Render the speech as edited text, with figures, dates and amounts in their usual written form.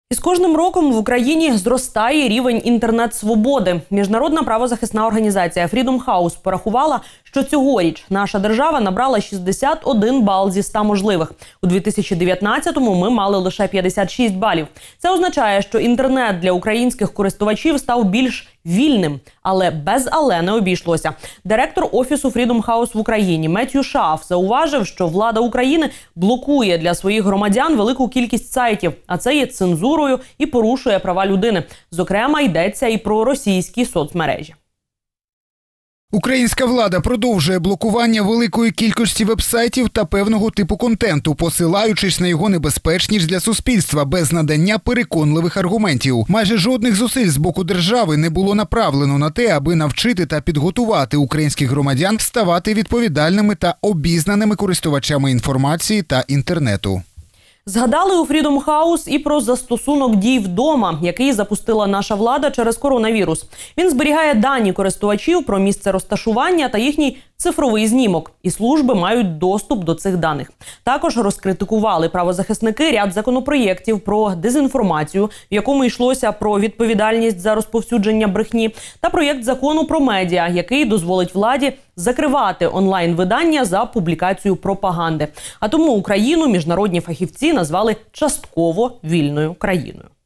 І з кожним роком в Україні зростає рівень інтернет-свободи. Міжнародна правозахисна організація Freedom House порахувала, що цьогоріч наша держава набрала 61 бал зі 100 можливих. У 2019-му ми мали лише 56 балів. Це означає, що інтернет для українських користувачів став більш вільним. Але без «але» не обійшлося. Директор Офісу Freedom House в Україні Меттью Шаф зауважив, що влада України блокує для своїх громадян велику кількість сайтів, а це є цензурою і порушує права людини. Зокрема, йдеться і про російські соцмережі. Українська влада продовжує блокування великої кількості вебсайтів та певного типу контенту, посилаючись на його небезпечність для суспільства без надання переконливих аргументів. Майже жодних зусиль з боку держави не було направлено на те, аби навчити та підготувати українських громадян ставати відповідальними та обізнаними користувачами інформації та інтернету. Згадали у Freedom House і про застосунок «Дій вдома», який запустила наша влада через коронавірус. Він зберігає дані користувачів про місце розташування та їхній цифровий знімок. І служби мають доступ до цих даних. Також розкритикували правозахисники ряд законопроєктів про дезінформацію, в якому йшлося про відповідальність за розповсюдження брехні, та проєкт закону про медіа, який дозволить владі закривати онлайн-видання за публікацію пропаганди. А тому Україну міжнародні фахівці назвали частково вільною країною.